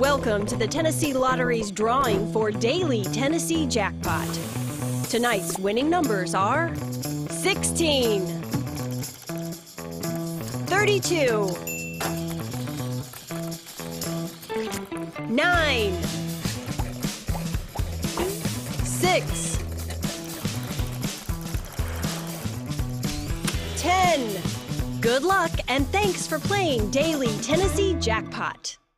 Welcome to the Tennessee Lottery's drawing for Daily Tennessee Jackpot. Tonight's winning numbers are 16, 32, 9, 6, 10. Good luck and thanks for playing Daily Tennessee Jackpot.